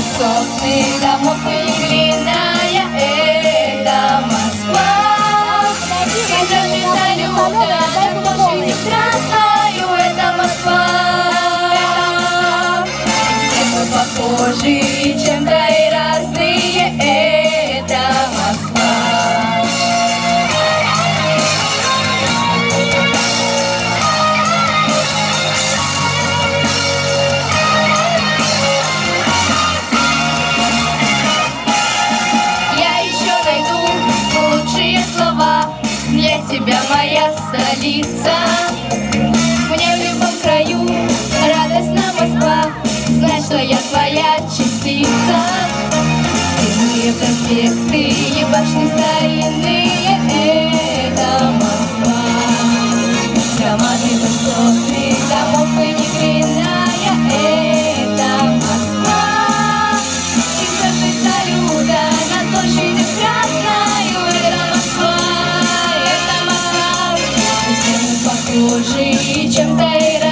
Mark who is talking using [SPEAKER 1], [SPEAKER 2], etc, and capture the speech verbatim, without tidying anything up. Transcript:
[SPEAKER 1] высотных домов и длинная это Москва. Пейзажи салюта на площади Красною это Москва. Все мы похожи, чем-то и разные это Москва. Для тебя моя столица, мне в любом краю радостна Москва, знай, что я твоя частица. Прямые проспекты и башни старинные это Москва. Громады высотных домов и неглинная это Москва. Пейзажи салюта над площадью Красною это Москва. Похожи, чем-то и